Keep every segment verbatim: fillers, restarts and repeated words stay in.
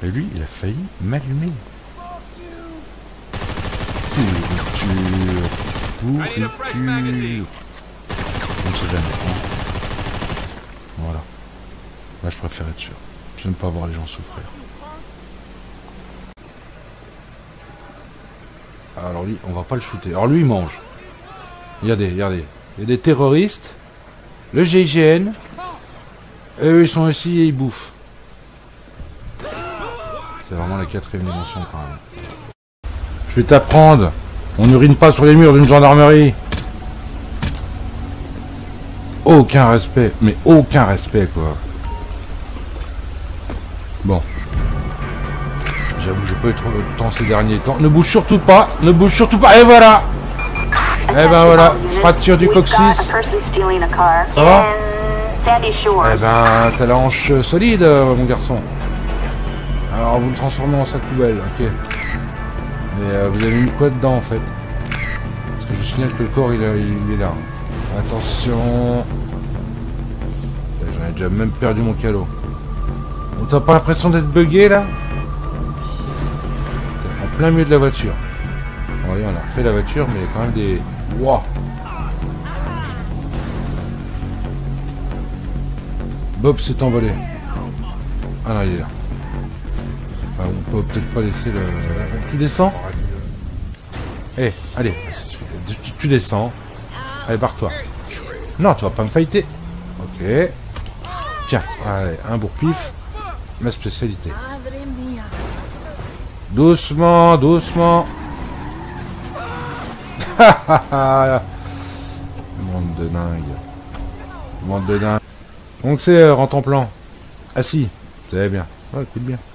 Et lui, il a failli m'allumer. Pourriture. Pourriture. On ne sait jamais. Hein. Voilà. Là, je préfère être sûr. Je n'aime pas voir les gens souffrir. Alors lui, on va pas le shooter. Alors lui, il mange. Regardez, regardez. Il y a des terroristes. Le G I G N. Et eux, ils sont ici et ils bouffent. C'est vraiment la quatrième dimension quand même. Je vais t'apprendre. On n'urine pas sur les murs d'une gendarmerie. Aucun respect. Mais aucun respect, quoi. Bon. J'avoue que j'ai pas eu trop de temps ces derniers temps. Ne bouge surtout pas. Ne bouge surtout pas. Et voilà. Et ben voilà. Fracture du coccyx. Ça va? Eh ben, t'as la hanche solide, mon garçon. Alors, vous le transformez en sac poubelle, ok. Et euh, vous avez mis quoi dedans, en fait? Parce que je vous signale que le corps, il, il est là. Attention. J'en ai déjà même perdu mon calot. On t'a pas l'impression d'être bugué, là? En plein milieu de la voiture. Bon, allez, on a refait la voiture, mais il y a quand même des... Wouah! Bob s'est envolé. Ah non, il est là. Ah, on peut peut-être pas laisser le... Tu descends? Eh, hey, allez. Tu, tu descends. Allez, barre-toi. Non, tu vas pas me fighter. Ok. Tiens, allez, un bourre-pif. Ma spécialité. Doucement, doucement. Monde de dingue. Monde de dingue. Donc c'est euh, rentre en plan. Assis. C'est bien. Ouais, écoute bien.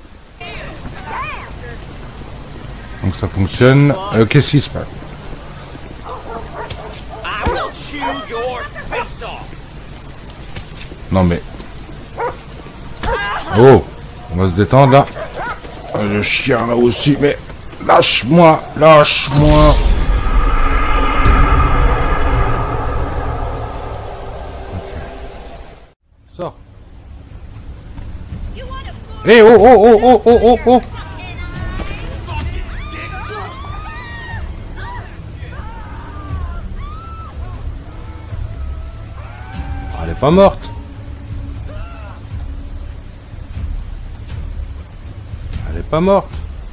Donc ça fonctionne. Euh, Qu'est-ce qui se passe? Non mais... Oh, on va se détendre là. Le chien là aussi, mais... Lâche-moi, lâche-moi. Sors. Eh oh oh oh oh oh oh oh. Elle est pas morte. Elle est pas morte.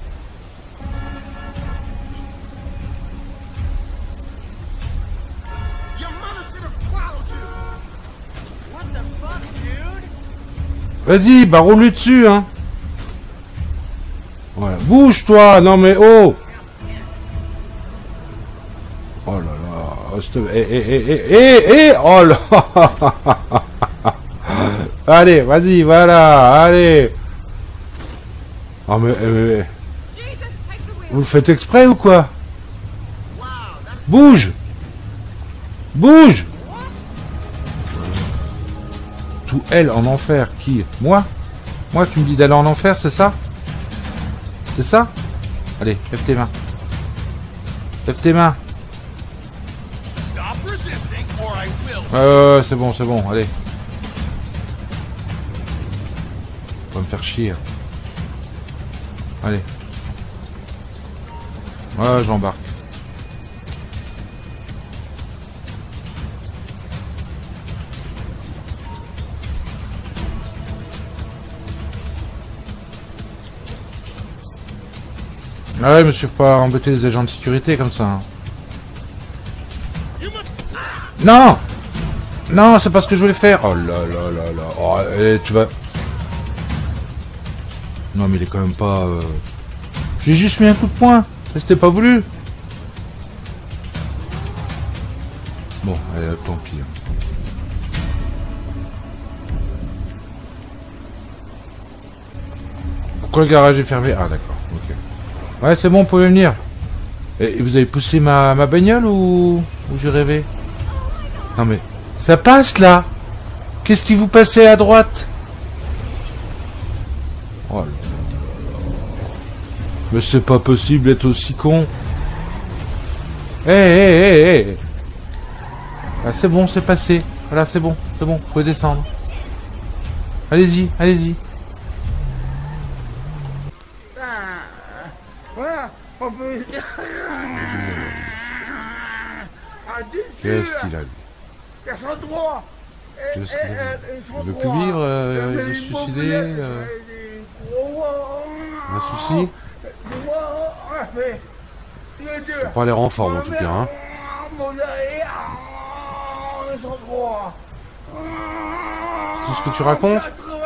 Vas-y, bah roule-lui dessus, hein. Voilà. Bouge-toi. Non mais oh. Oh là là. Oh, eh, eh, eh, eh, eh, eh. Oh là. Allez, vas-y, voilà. Allez. Oh mais, mais, mais... Vous le faites exprès ou quoi? Bouge. Bouge. Tout elle en enfer. Qui? Moi? Moi, tu me dis d'aller en enfer, c'est ça? C'est ça? Allez, lève tes mains. Lève tes mains. Euh, c'est bon, c'est bon, allez. Faut me faire chier. Allez. Ouais, j'embarque. Ah ouais, monsieur, faut pas embêter les agents de sécurité comme ça. Hein. Non! Non, c'est pas ce que je voulais faire. Oh là là là là. Oh, et tu vas... Non, mais il est quand même pas... Euh... J'ai juste mis un coup de poing. C'était pas voulu. Bon, allez, tant pis. Pourquoi le garage est fermé? Ah, d'accord, ok. Ouais, c'est bon, vous pouvez venir. Et vous avez poussé ma, ma bagnole ou, ou j'ai rêvé? Non mais... Ça passe, là. Qu'est-ce qui vous passait à droite? Oh là. Mais c'est pas possible d'être aussi con. Hé, hé, hé, hé. C'est bon, c'est passé. Voilà, c'est bon, c'est bon, vous pouvez descendre. Allez-y, allez-y. Qu'est-ce qu'il a lui? Qu'est-ce qu'il a? Il veut plus vivre, euh, il veut se suicider euh... Un souci? Il n'a pas l'air en forme en tout cas, hein. C'est tout ce que tu racontes?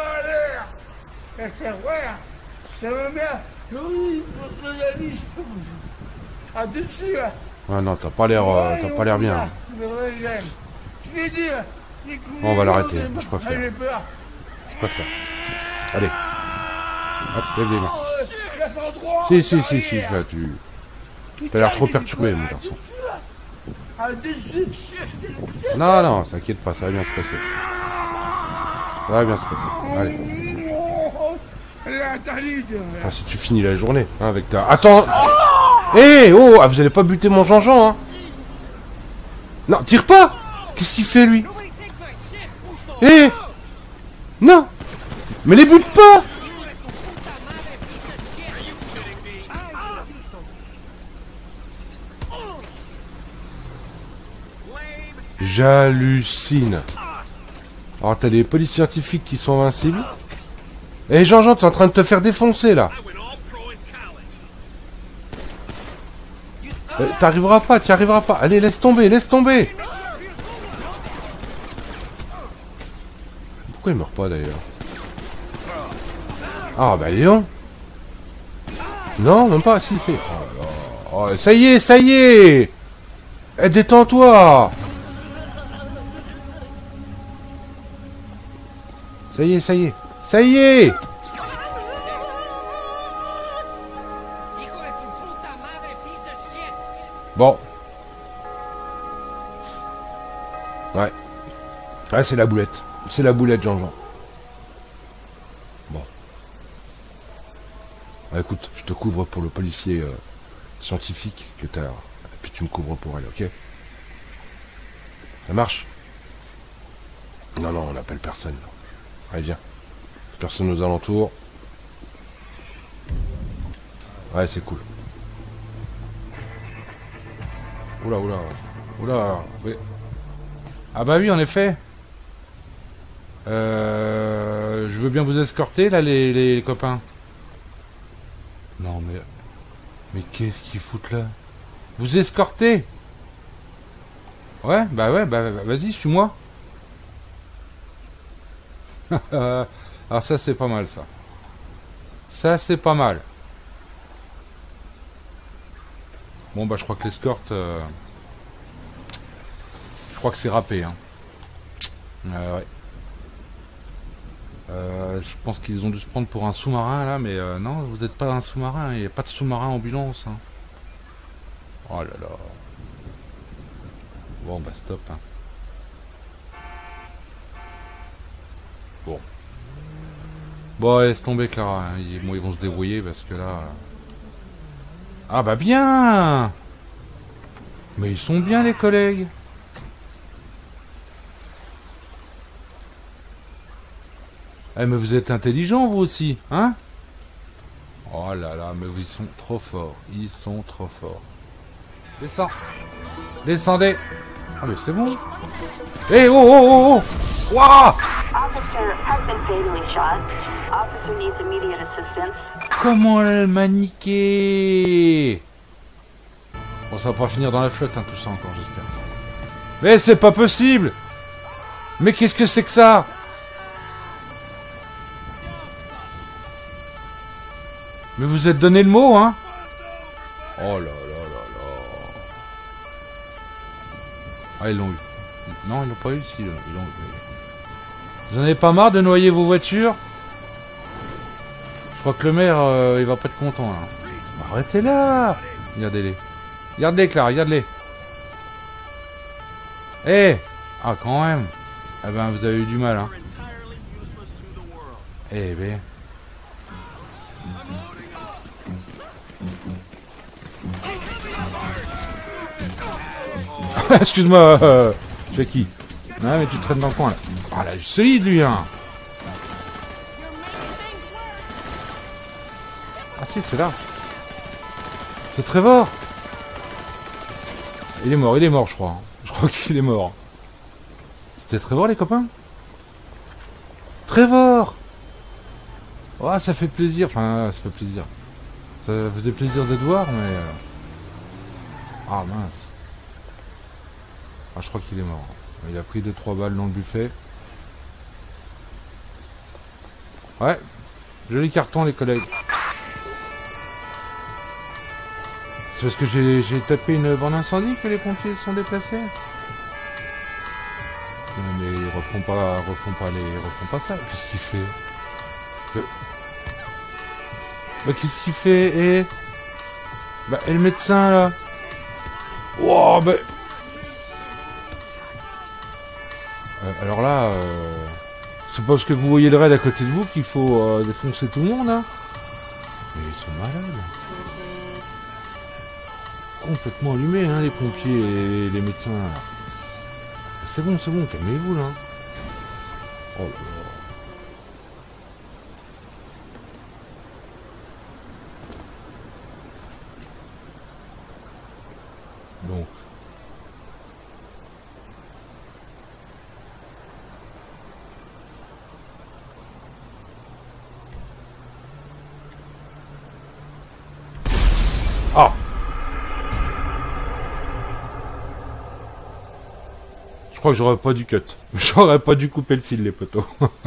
Ah non, t'as pas l'air euh, t'as pas l'air bien. Bon, on va l'arrêter, je préfère. Je préfère. Allez. Hop, lève les mains. Si, si, si, si, là, tu... T'as l'air trop perturbé, mon garçon. Non, non, t'inquiète pas, ça va bien se passer. Ça va bien se passer. Allez. Enfin, si tu finis la journée, hein, avec ta... Attends. Hé, hey, oh, ah, vous allez pas buter mon Jean-Jean, hein. Non, tire pas. Qu'est-ce qu'il fait, lui? Hé hey. Non. Mais les bute pas. J'hallucine. Alors t'as des polices scientifiques qui sont invincibles. Eh Jean-Jean, t'es en train de te faire défoncer là. Euh, T'arriveras pas, t'y arriveras pas. Allez, laisse tomber, laisse tomber. Pourquoi il meurt pas d'ailleurs? Ah bah dis donc. Non, même pas, si c'est... Oh, oh, ça y est, ça y est. Eh, détends-toi. Ça y est, ça y est. Ça y est. Bon. Ouais. Ouais, c'est la boulette. C'est la boulette, Jean-Jean. Bon. Ah, écoute, je te couvre pour le policier euh, scientifique que t'as. Et puis tu me couvres pour elle, ok? Ça marche? Non, non, on n'appelle personne. Allez, viens. Personne aux alentours. Ouais, c'est cool. Oula, oula. Oula. Oui. Ah bah oui, en effet. Euh, je veux bien vous escorter, là, les, les, les copains. Non, mais... Mais qu'est-ce qu'ils foutent, là? Vous escortez? Ouais, bah ouais, bah vas-y, suis-moi. Alors ça, c'est pas mal, ça. Ça, c'est pas mal. Bon, bah je crois que l'escorte... Euh... Je crois que c'est râpé, hein. Euh, ouais. Euh, je pense qu'ils ont dû se prendre pour un sous-marin, là, mais euh, non, vous n'êtes pas un sous-marin, il n'y a pas de sous-marin ambulance. Hein. Oh là là. Bon, bah stop. Hein. Bon. Bon, laisse tomber, Clara. Hein. Ils, bon, ils vont se débrouiller parce que là... Euh... Ah bah bien. Mais ils sont bien, les collègues. Eh, mais vous êtes intelligents, vous aussi, hein? Oh là là, mais ils sont trop forts. Ils sont trop forts. Descends. Descendez. Ah, mais c'est bon. Eh, hey, oh, oh, oh, oh. Waouh! Comment elle m'a niqué? Bon, ça va pas finir dans la flotte, hein, tout ça encore, j'espère. Mais c'est pas possible! Mais qu'est-ce que c'est que ça? Mais vous êtes donné le mot, hein? Oh là là là là. Ah, ils l'ont eu. Non, ils l'ont pas eu, si, ils l'ont eu. Vous en avez pas marre de noyer vos voitures? Je crois que le maire, euh, il va pas être content, là. Arrêtez là! Regardez-les. Regardez-les, Clara, regardez-les. Eh hey. Ah, quand même. Eh ben, vous avez eu du mal, hein. Eh ben... Excuse-moi, euh, Jackie. Non, mais tu traînes dans le coin, là. Ah, là, il est solide, lui, hein. Ah, si, c'est là. C'est Trevor. Il est mort, il est mort, je crois. Je crois qu'il est mort. C'était Trevor, les copains? Trevor! Oh, ça fait plaisir. Enfin, ça fait plaisir. Ça faisait plaisir de te voir, mais... Ah, mince. Ah, je crois qu'il est mort. Il a pris deux trois balles dans le buffet. Ouais. Joli carton, les collègues. C'est parce que j'ai tapé une bande incendie que les pompiers sont déplacés. Non, mais ils refont pas, refont pas les, ils refont pas ça. Qu'est-ce qu'il fait? euh... Bah qu'est-ce qu'il fait? Et bah et le médecin là? Wow, bah... euh, alors là, euh... c'est parce que vous voyez le raid à côté de vous qu'il faut euh, défoncer tout le monde, hein? Mais ils sont malades. Complètement allumés, hein, les pompiers et les médecins. C'est bon, c'est bon, calmez-vous là. Oh là là. Donc. Ah! Je crois que j'aurais pas dû cut. J'aurais pas dû couper le fil, les poteaux.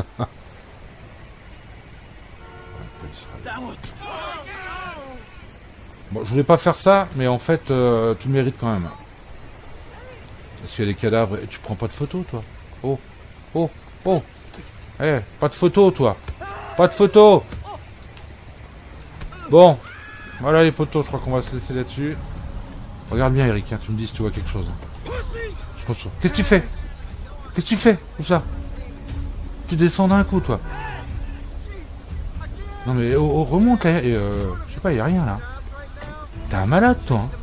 Bon, je voulais pas faire ça, mais en fait, euh, tu le mérites quand même. Parce qu'il y a des cadavres et tu prends pas de photos, toi. Oh, oh, oh. Eh, hey, pas de photos, toi. Pas de photos. Bon, voilà les poteaux, je crois qu'on va se laisser là-dessus. Regarde bien, Eric, hein, tu me dis si tu vois quelque chose. Qu'est-ce que tu fais? Qu'est-ce que tu fais? Où ça? Tu descends d'un coup, toi. Non mais oh, oh, remonte là, et euh, je sais pas, y a rien là. T'es un malade, toi. Hein.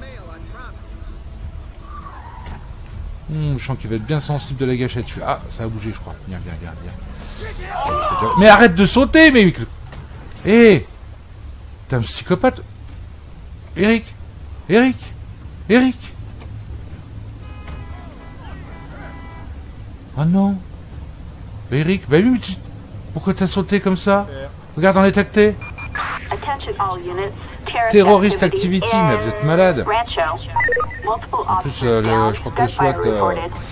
Hum, je sens qu'il va être bien sensible de la gâchette. Ah, ça a bougé, je crois. Viens, viens, viens, viens. Mais arrête de sauter, mais... Hé hey, t'es un psychopathe. Eric Eric Eric Ah non. Eric, bah oui, mais tu... Pourquoi t'as sauté comme ça? Regarde dans les tactés. Terrorist activity, mais vous êtes malade. En plus, euh, le, je crois que le SWAT, euh,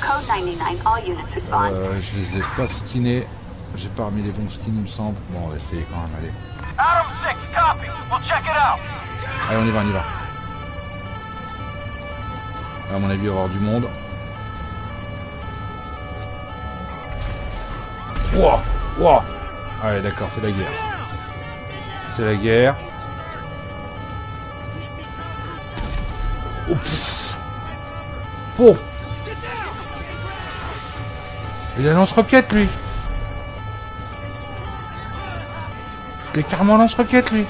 euh, je les ai pas skinés. J'ai pas remis les bons skins, il me semble. Bon, on va essayer quand même, allez. Allez, on y va, on y va. À mon avis, il va y avoir du monde. Wouah, wouah. Allez, d'accord, c'est la guerre. C'est la guerre. Oups. Bon. Il a lance-roquette, lui. Il est carrément lance-roquette, lui.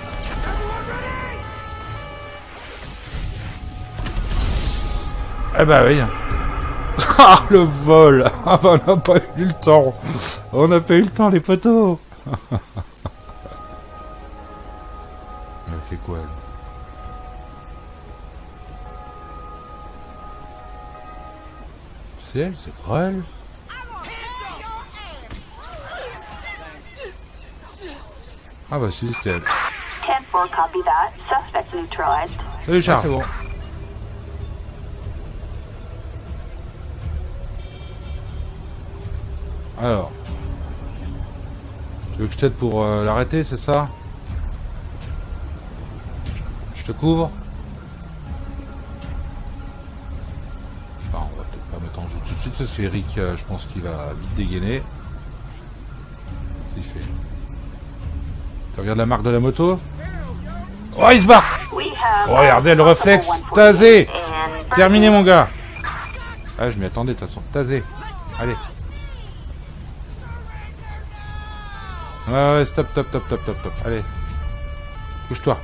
Eh bah oui. Ah, le vol. Ah bah on n'a pas eu le temps. On n'a pas eu le temps, les poteaux. Elle fait quoi, elle? C'est elle, c'est pas elle. Ah bah si, c'est elle. Salut Charles. Ah, c'est bon. Alors. Tu veux que je t'aide pour euh, l'arrêter, c'est ça? Je te couvre? Bah, on va peut-être pas mettre en jeu tout de suite, parce qu'Eric, euh, je pense qu'il va vite dégainer. Il fait. Tu regardes la marque de la moto? Oh, il se barre! Oh, regardez le réflexe! Tasé! Terminé, mon gars! Ah, je m'y attendais, de toute façon. Tasé! Allez! Ouais, ouais, stop, stop, stop, stop, stop, stop. Allez. Couche-toi.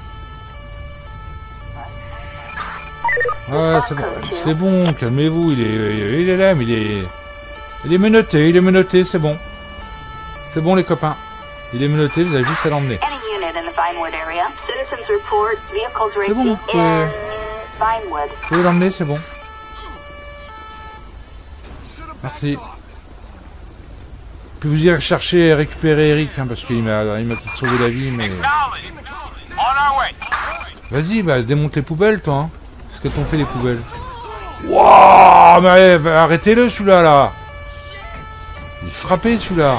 Ouais, c'est bon. C'est bon, calmez-vous. Il est, il est là, mais il est... Il est menotté, il est menotté, c'est bon. C'est bon, les copains. Il est menotté, vous avez juste à l'emmener. C'est bon, vous pouvez... Vous pouvez l'emmener, c'est bon. Merci. Puis vous irez chercher et récupérer Eric, hein, parce qu'il m'a il m'a peut-être sauvé la vie, mais... Vas-y, bah démonte les poubelles, toi. Hein. Qu'est-ce que t'ont fait les poubelles? Wouah, mais arrêtez-le, celui-là, là. Il est frappé, celui-là.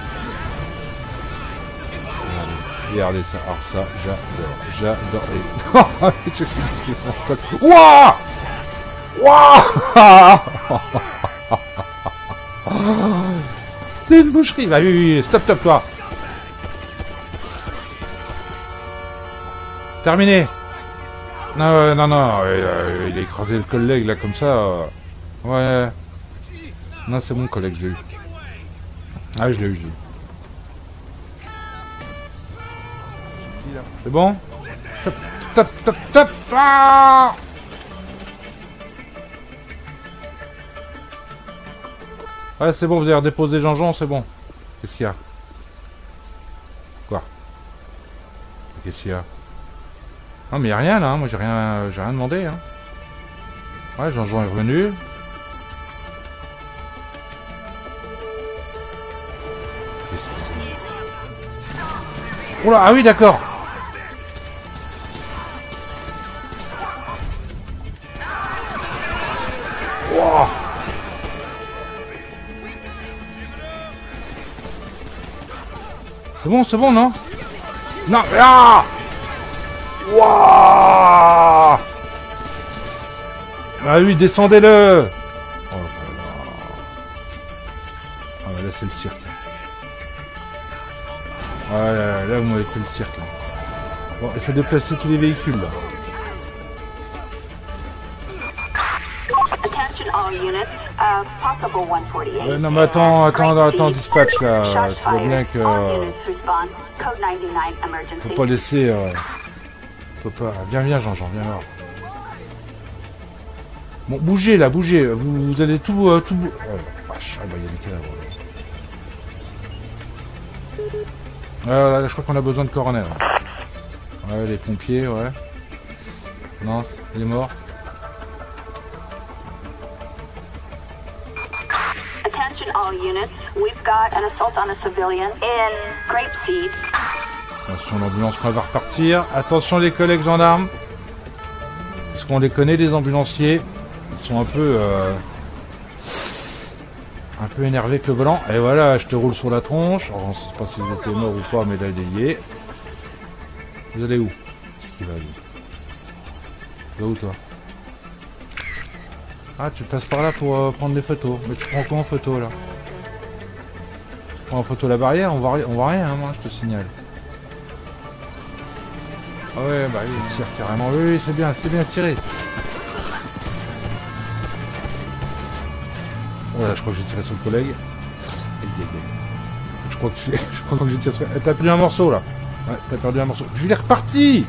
Regardez ça, alors ça, j'adore, j'adore. Wouah, wouah. C'est une boucherie. Bah oui, oui, stop, stop, toi. Terminé. Non, euh, non, non, euh, il a écrasé le collègue, là, comme ça. Euh... Ouais. Non, c'est mon collègue, je l'ai eu. Ah, je l'ai eu, je l'ai eu. C'est bon? Stop, stop, stop, stop. Ah, ouais, c'est bon, vous avez redéposé Jean-Jean, c'est bon. Qu'est-ce qu'il y a? Quoi? Qu'est-ce qu'il y a? Non, mais il n'y a rien, là. Hein. Moi, j'ai rien, j'ai rien demandé. Hein. Ouais, Jean-Jean est revenu. Oh là, ah oui, d'accord. Wow. C'est bon, c'est bon, non? Non, mais ah! Wouah! Ah oui, descendez-le! Oh là là. Ah bah là, c'est le cirque. Ah là, là, là vous m'avez fait le cirque. Là. Bon, il faut déplacer tous les véhicules, là. Ouais, non mais attends, attends, attends, dispatch là, tu vois bien que... Euh, faut pas laisser... Euh, faut pas... Viens, viens Jean-Jean, viens voir. Bon, bougez là, bougez, vous, vous allez tout... Euh, tout... Oh vache, ah bah il y a des cadavres. Euh, là, je crois qu'on a besoin de coroner. Ouais, les pompiers, ouais. Non, il est mort. Attention, l'ambulance qu'on va repartir. Attention les collègues gendarmes. Parce qu'on les connaît, les ambulanciers. Ils sont un peu... Euh, un peu énervés avec le volant. Et voilà, je te roule sur la tronche. Alors, on ne sait pas si vous êtes mort ou pas, mais là, il est lié. Vous allez où? Qui va aller? Tu vas où, toi? Ah, tu passes par là pour euh, prendre des photos. Mais tu prends quoi en photo, là? Tu prends en photo la barrière? On voit, on voit rien, hein, moi, je te signale. Ah ouais, bah oui, il tire carrément. Oui, oui, c'est bien, c'est bien tiré. Voilà, je crois que j'ai tiré sur le collègue. Je crois que j'ai, je crois que j'ai tiré sur... T'as perdu un morceau, là. Ouais, t'as perdu un morceau. Puis il est reparti.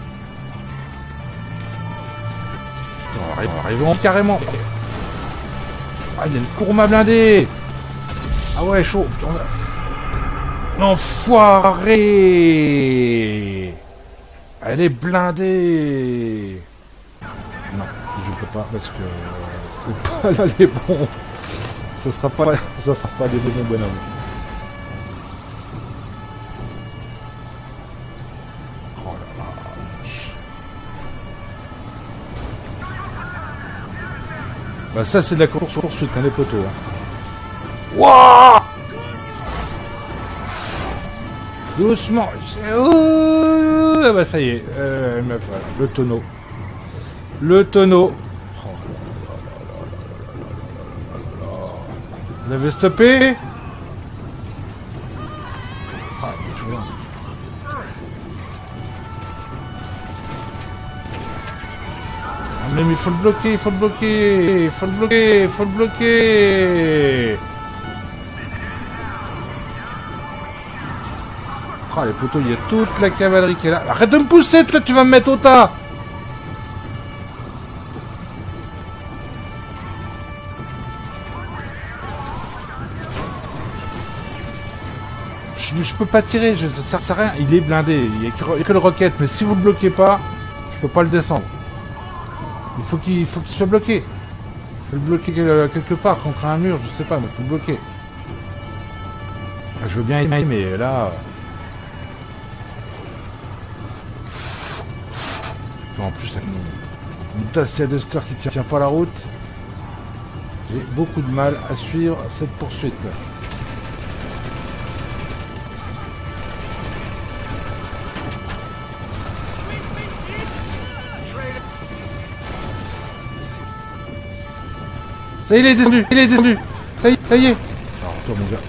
Putain, arrive, arrivons carrément. Ah, il y a une courma blindée. Ah ouais, chaud. Putain. Enfoiré. Elle est blindée. Non, je peux pas parce que c'est pas là les bons. Ça sera pas, ça sera pas des bons bonhommes. Oh là là. Bah ça c'est de la course poursuite, hein, les poteaux. Hein. Wouah! Doucement. Oh, ah bah ça y est, euh, meuf, voilà. Le tonneau. Le tonneau. Vous l'avez stoppé? Ah, il est toujours là. Ah, mais il faut le bloquer, il faut le bloquer, il faut le bloquer, il faut le bloquer. Ah, les poteaux, il y a toute la cavalerie qui est là. Arrête de me pousser, toi, tu vas me mettre au tas. je, je peux pas tirer, je, ça sert à rien. Il est blindé, il n'y a, a que le roquette. Mais si vous le bloquez pas, je peux pas le descendre. Il faut qu'il faut qu'il soit bloqué. Il faut le bloquer quelque part, contre un mur, je sais pas, mais il faut le bloquer. Je veux bien aimer, mais là... En plus, avec mon Dacia Duster qui tient, tient pas la route, j'ai beaucoup de mal à suivre cette poursuite. Ça y est, il est descendu, il est descendu. Ça y est, ça y est. Alors toi mon gars.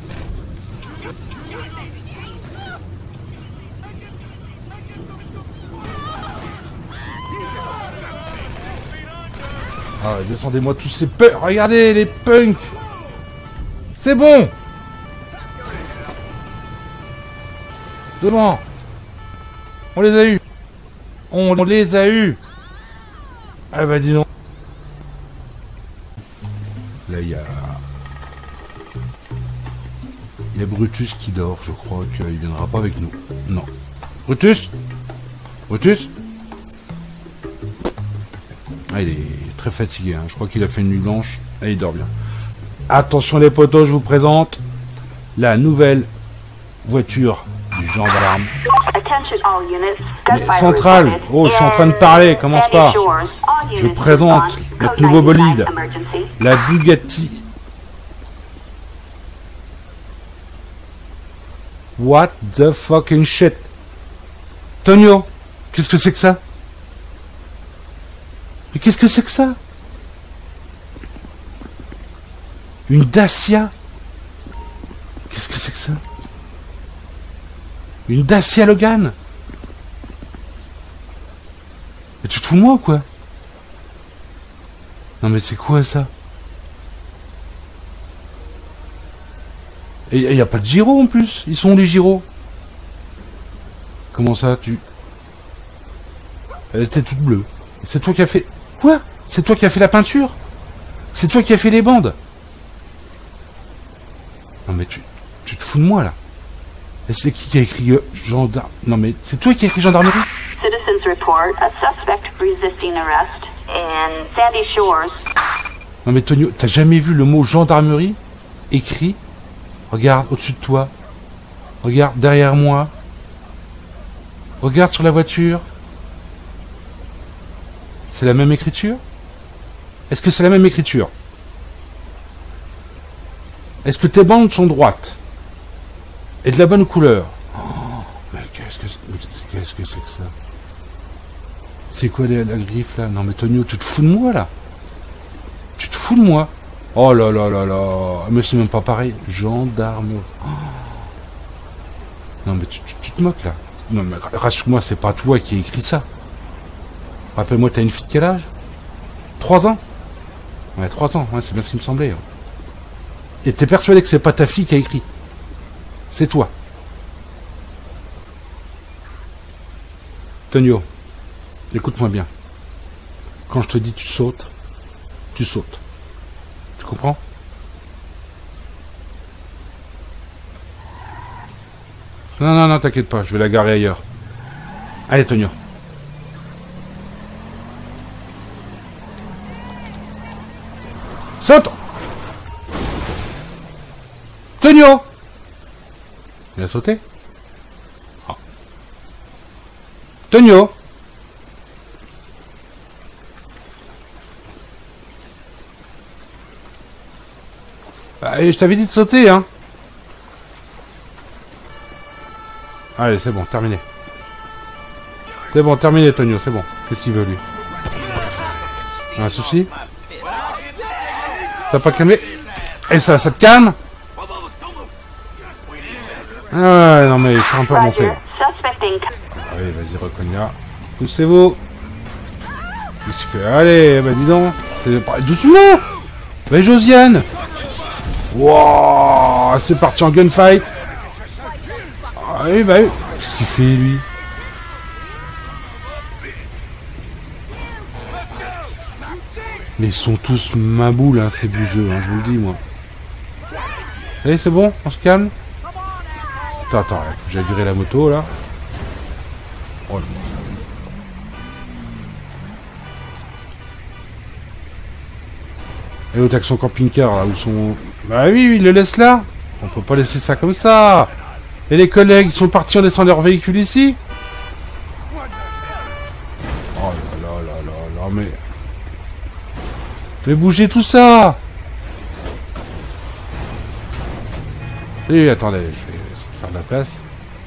Ah, descendez-moi tous ces punks. Regardez les punks. C'est bon. Devant. On les a eus. On les a eus. Ah bah dis donc. Là il y a... Il y a Brutus qui dort. Je crois qu'il viendra pas avec nous. Non. Brutus. Brutus. Ah, il est très fatigué, hein. Je crois qu'il a fait une nuit blanche et il dort bien. Attention les potos, je vous présente la nouvelle voiture du gendarme. Mais centrale, oh je suis en train de parler, commence pas. Je présente notre nouveau bolide, la Bugatti. What the fucking shit. Tonio, qu'est-ce que c'est que ça? Mais qu'est-ce que c'est que ça? Une Dacia? Qu'est-ce que c'est que ça? Une Dacia Logan? Mais tu te fous de moi ou quoi? Non mais c'est quoi ça? Et il n'y a pas de gyro en plus. Ils sont où les gyros? Comment ça tu... Elle était toute bleue. C'est toi qui as fait... Quoi? C'est toi qui as fait la peinture? C'est toi qui as fait les bandes? Non mais tu, tu te fous de moi là. Et c'est qui qui a écrit euh, gendarme? Non mais c'est toi qui as écrit gendarmerie? Citizens report a suspect resisting arrest in Sandy Shores. Non mais Tonio, t'as jamais vu le mot gendarmerie écrit? Regarde au-dessus de toi. Regarde derrière moi. Regarde sur la voiture. C'est la même écriture? Est-ce que c'est la même écriture? Est-ce que tes bandes sont droites? Et de la bonne couleur? Oh, mais qu'est-ce que c'est qu'est-ce que c'est que ça? C'est quoi la, la griffe là? Non mais Tonio, tu te fous de moi là? Tu te fous de moi? Oh là là là là. Mais c'est même pas pareil. Gendarme. Oh. Non mais tu, tu, tu te moques là. Non mais rassure-moi, c'est pas toi qui as écrit ça. Rappelle-moi, t'as une fille de quel âge? Trois ans? Ouais, trois ans, ouais, c'est bien ce qui me semblait. Hein. Et t'es persuadé que c'est pas ta fille qui a écrit? C'est toi. Tonio, écoute-moi bien. Quand je te dis tu sautes, tu sautes. Tu comprends? Non, non, non, t'inquiète pas, je vais la garer ailleurs. Allez, Tonio. Saute! Tonio! Il a sauté? Ah. Tonio! Allez, je t'avais dit de sauter, hein? Allez, c'est bon, terminé. C'est bon, terminé, Tonio, c'est bon. Qu'est-ce qu'il veut, lui? Un souci? T'as pas calmé? Et ça, ça te calme? Ah ouais, non mais je suis un peu remonté. Allez, vas-y, recogne-la. Poussez-vous. Qu'est-ce qu'il fait? Allez, bah dis donc. C'est pas... Doucement! Bah Josiane! Wouah! C'est parti en gunfight! Ah oui, bah oui. Qu'est-ce qu'il fait, lui? Mais ils sont tous maboules, hein, ces bouseux, hein, je vous le dis, moi. Allez, c'est bon? On se calme? Attends, attends, il faut que j'aille virer la moto, là. Oh, là. Et l'autre avec son camping-car, là, où sont... Bah oui, oui, il le laisse là. On peut pas laisser ça comme ça. Et les collègues, ils sont partis en laissant leur véhicule ici. Oh là là là là là, mais... Mais bougez tout ça. Et attendez, je vais essayer de faire de la place.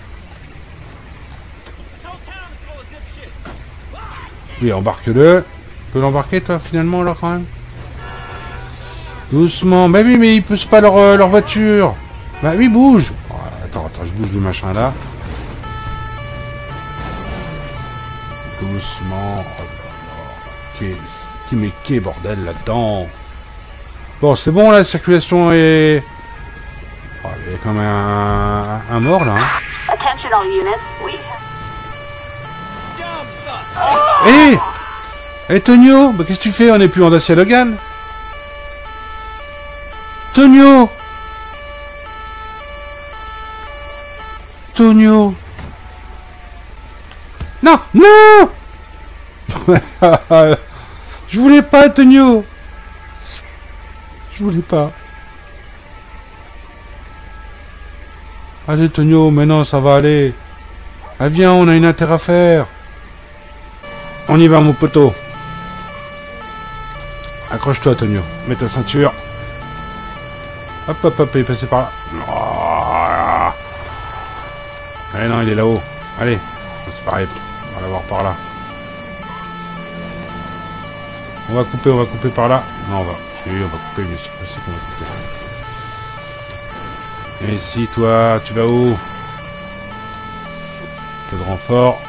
Oui, embarque-le. Tu peux l'embarquer, toi, finalement, alors, quand même? Doucement. Bah oui, mais ils poussent pas leur, euh, leur voiture. Bah oui, bouge. Oh, attends, attends, je bouge le machin, là. Doucement. Oh, qu'est-ce qui met qu'est bordel, là-dedans. Bon, c'est bon, là, la circulation est... Oh, il y a quand même un, un mort, là. Hein. Attention all units. We... Hé hey hey, Tonio, bah, qu'est-ce que tu fais? On n'est plus en Dacia Logan. Tonio Tonio Non Non Je voulais pas, Tonio. Je voulais pas. Allez, Tonio, maintenant ça va aller. Ah, viens, on a une affaire à faire. On y va, mon poteau. Accroche-toi, Tonio. Mets ta ceinture. Hop, hop, hop, il est passé par là. Oh. Allez, non, il est là-haut. Allez, c'est pareil. On va l'avoir par là. On va couper, on va couper par là. Non, on va... Oui, on va couper, mais c'est possible qu'on va couper. Et ici, toi, tu vas où? Peu de renfort.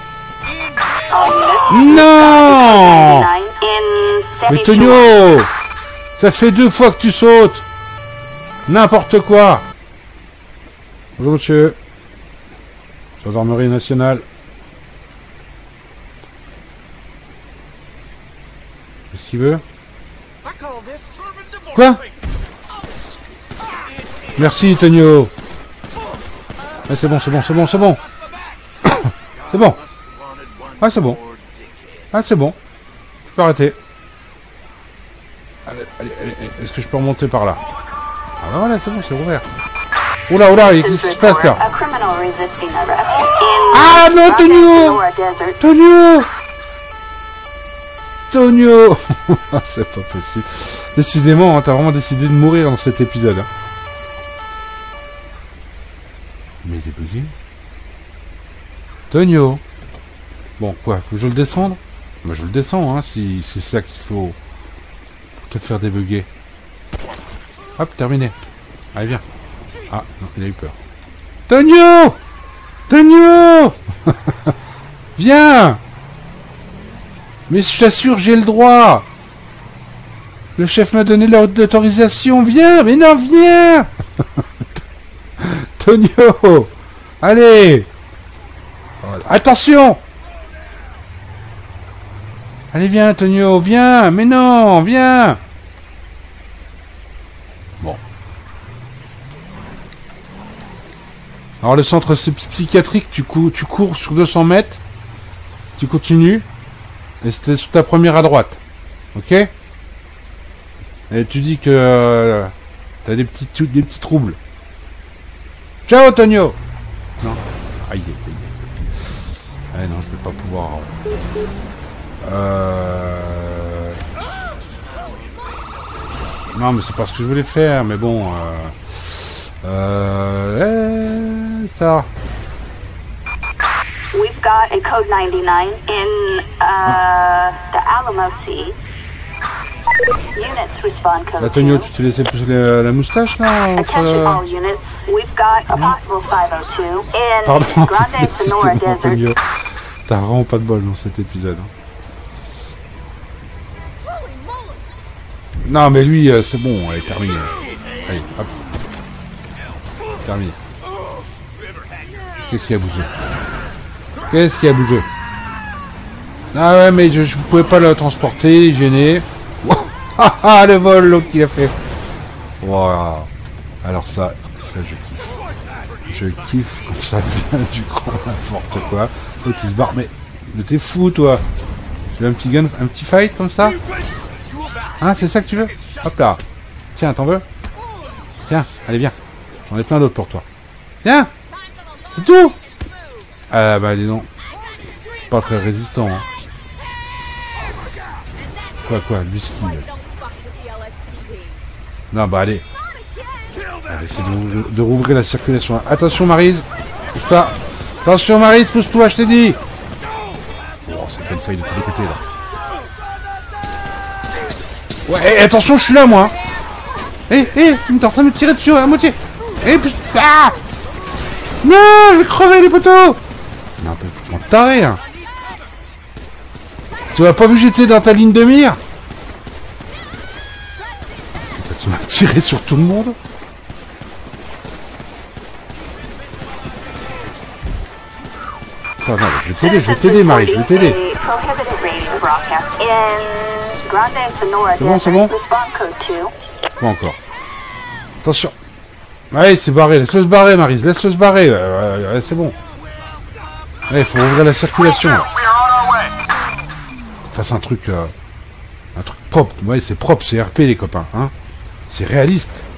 Non! Mais Tonio! Ça fait deux fois que tu sautes! N'importe quoi! Bonjour, monsieur. Gendarmerie nationale. Qu'est-ce qu'il veut? Quoi? Merci, Tonio. Ah, c'est bon, c'est bon, c'est bon, c'est bon. C'est bon. Ah, c'est bon. Ah, c'est bon. Je peux arrêter. Allez, allez, allez. Est-ce que je peux remonter par là? Ah, bah voilà, c'est bon, c'est ouvert. Oula, oula, qu'est-ce qui se passe là? Ah non, Tonio! Tonio! Tonio! C'est pas possible. Décidément, hein, t'as vraiment décidé de mourir dans cet épisode. Hein. Mais il est bugué. Tonio! Bon, quoi? Faut que je le descende? Bah, je le descends, hein, si, si c'est ça qu'il faut pour te faire débugger. Hop, terminé. Allez, viens. Ah, non, il a eu peur. Tonio! Tonio! Viens! Mais je t'assure, j'ai le droit! Le chef m'a donné l'autorisation. Viens! Mais non, viens! Tonio! Allez! Attention! Allez, viens, Tonio, viens! Mais non, viens! Bon. Alors, le centre psychiatrique, tu, cou tu cours sur deux cents mètres. Tu continues. Et c'était sous ta première à droite. Ok? Et tu dis que euh, t'as des petits, des petits troubles. Ciao, Tonio! Non. Aïe, aïe, aïe. Ah non, je vais pas pouvoir... Euh... Non, mais c'est pas ce que je voulais faire, mais bon... Euh... Euh... Eh, ça... We've got a code ninety-nine in uh, the Alamo Sea. Units respond code. Là, Tonio, tu t'es laissé pousser la, la moustache, là entre... Attention all units. We've got a possible five oh two in Pardon, Grande Sonora Desert. Tonio. T'as vraiment pas de bol dans cet épisode. Hein. Non, mais lui, euh, c'est bon, elle est terminée. Allez, hop. Terminé. Qu'est-ce qu'il y a bougé? Qu'est-ce qu'il y a bougé? Ah ouais, mais je, je pouvais pas le transporter, gêné. Ah, le vol, l'autre qu'il a fait. Wow. Alors ça, ça je kiffe. je kiffe comme ça devient du grand n'importe quoi. L'autre il se barre, mais, mais t'es fou toi. Tu veux un petit gun, un petit fight comme ça? Hein, c'est ça que tu veux? Hop là. Tiens, t'en veux? Tiens, allez viens. J'en ai plein d'autres pour toi. Viens. C'est tout. Ah bah dis donc. Pas très résistant. Hein. Quoi quoi, le whisky. Non bah allez. Allez, essaye de, de rouvrir la circulation. Attention Maryse. Pousse-toi. Attention Maryse, pousse-toi, je t'ai dit. Oh, c'est pas une faille de tous les côtés là. Ouais, et attention, je suis là moi. Eh, eh, il est en train de me tirer dessus à moitié. Eh, puis... Ah non, je vais crever les poteaux. Non, un peu plus taré, hein. Tu m'as pas vu j'étais dans ta ligne de mire? Tu m'as tiré sur tout le monde. Attends, non, je vais t'aider, je vais t'aider, Marie, je vais t'aider. C'est bon, c'est bon? Pas encore. Attention. Allez, c'est barré, laisse-le se barrer, Maryse, laisse-le se barrer. Ouais, ouais, ouais, c'est bon. Il faut ouvrir la circulation. Fasse un truc... Euh, un truc propre. Ouais, c'est propre, c'est R P, les copains. Hein, c'est réaliste.